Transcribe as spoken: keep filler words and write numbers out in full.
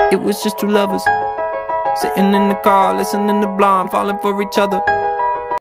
It was just two lovers sitting in the car, listening to Blonde, falling for each other.